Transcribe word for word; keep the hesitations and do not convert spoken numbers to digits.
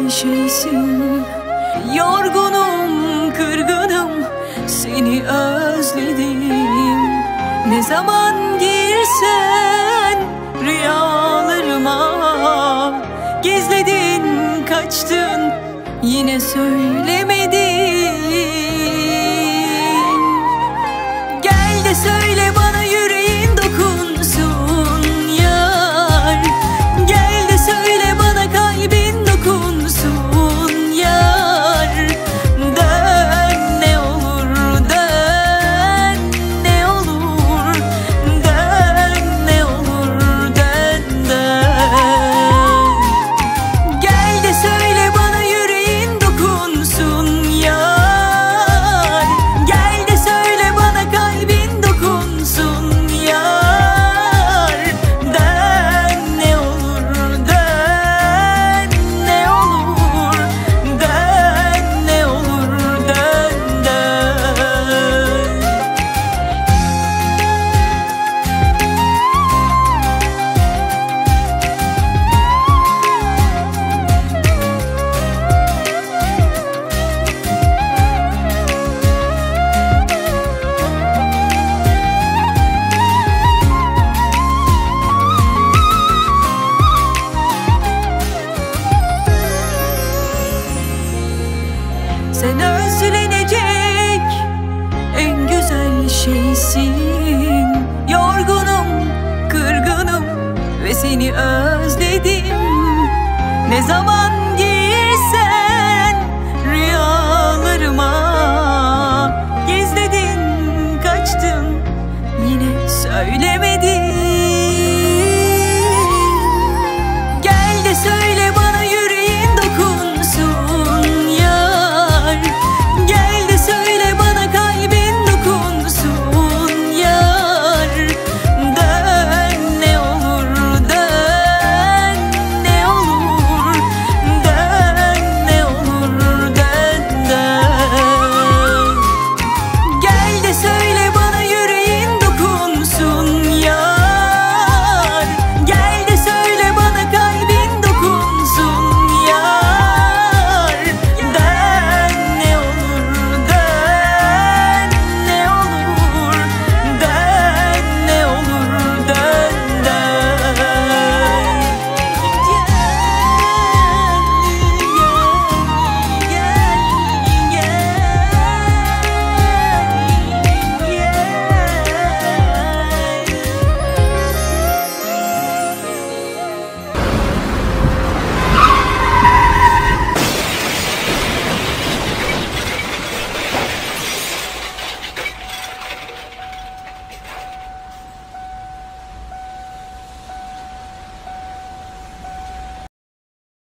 güzel şeysin. Yorgunum, kırgınım, seni özledim. Ne zaman girsen rüyalarıma, gizledin, kaçtın, yine söylemedin. Gel de söyle bana, yüreğin dokunsun yar. Gel de söyle bana, kalbin dokunsun yar. Dön ne olur, dön ne olur, dön ne olur, dön dön. Gel de söyle bana, yüreğin dokunsun yar. Gel de söyle bana, kalbin dokunsun yar. Dön ne olur, dön ne olur, dön ne olur, dön dön. Sen özlenecek en güzel şeysin. Yorgunum, kırgınım ve seni özledim. Ne zaman